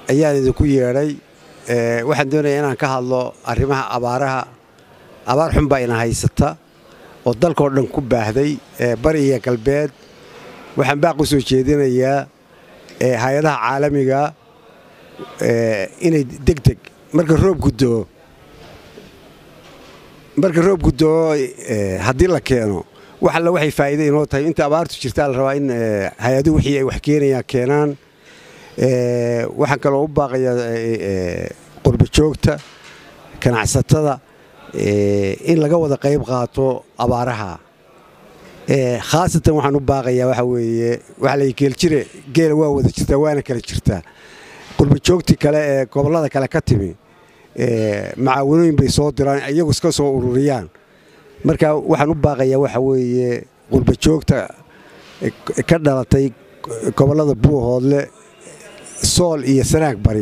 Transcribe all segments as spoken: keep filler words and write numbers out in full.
ayaan idinku yeedhay waxaan doonayaa inaan ka hadlo arrimaha abaaraha abaar xun baa ina haysata oo dalkoo dhan ku baahday bari iyo galbeed waxaan baaq u soo jeedinayaa hay'adaha caalamiga inay degdeg marka roob gudoo marka roob gudoo haddii la keeno wax alla waxay faa'iido inoo tahay inta abaartu jirtaa la rabaa in hay'aduhu wixii ay wax keenayaan keenaan waxaan kaloo u baaqayaa qurba joogta ganacsatada in laga wada qayb qaato abaaraha khaasatan waxaan u baaqayaa waxa weeye waxa la geel jire geela waa wada jirtaa waana kala jirtaa qurba joogti kale ee gobollada kale ka timi macaawinooyin bay soo diraan iyagu iska soo ururiyaan marka waxaan u baaqayaa waxa weeye qurba joogta ka dhalatay gobollada Buuhoodle sool iyo sanaag bari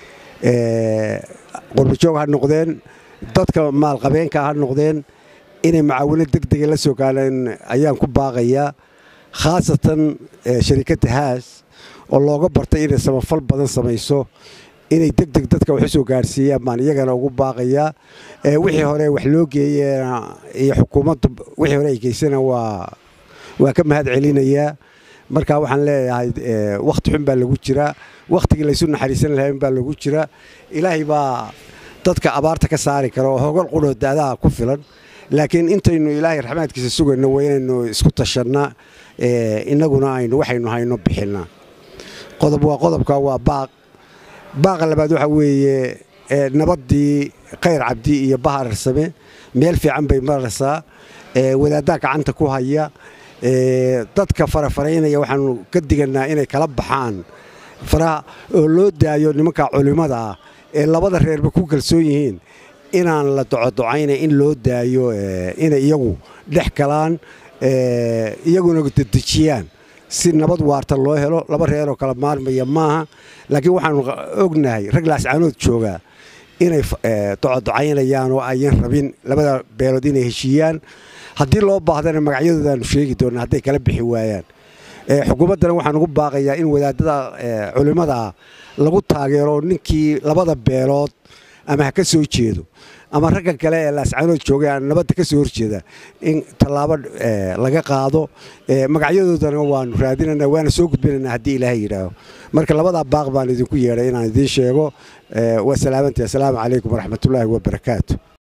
qurba joog ha noqdeen dadka maal qabeenka ha noqdeen inay macaawino degdeg la soo gaaraan ayaan ku baaqayaa khaasatan shirkadda haas oo looga bartay inay samafal badan samayso inay degdeg dadka wax soo gaarsiiyaan baan iyagana ugu baaqayaa wixii hore wax loo geeyay iyo xukuumaddu wixii hore ay geysana waa waa ka mahad celinayaa marka waxaan leeyahay waqti xun baa lagu jiraa waqtigii la isu naxariisan lahayn baa lagu jiraa ilaahay baa dadka abaarta ka saari karo oo hogol qudho daadaha ku filan laakiin intaynu ilaahay raxmaadkiisa sugayno weynaynu isku tashanaa inaguna aynu waxaynu hayno bixinaa qodob waa qodobka waa baaq baaqa labaad waxa weeye nabadii khayr cabdi iyo bahar same meel fiican bay maraysaa wadaadda gacanta ku haya dadka farafareynaya waxaanu ka diganaa inay kala baxaan faraha oo loo daayo nimanka culimada ah ee labada reerba ku kalsoon yihiin inaan la docodocaynay in loo daayo inay iyagu dhex galaan iyaguna dedejiyaan si nabad waarta loo helo laba reer oo kala maarmaya maaha laakiin waxaanu ognahay rag laascaanood jooga inay docodocaynayaan oo ayaan rabin labada beelood inay heshiiyaan haddii loo baahdana magacyadoodaanu sheegi doonaa hadday kala bixi waayaan xukuumaddana waxaan ugu baaqayaa in wadaadada culimada lagu taageero ninkii labada beelood ama ha ka soo jeedo ama ragga kale ee laascaanood jooga aan nabadda ka soo horjeeda in tallaabo laga qaado magacyadoodana waanu raadinaynaa waana soo gudbinaynaa haddii ilaahay yidhaaho marka labadaa baaq baan idinku yeedhay inaan idiin sheego waa salaamantii assalaamu calaykum waraxmatullaahi wabarakaatu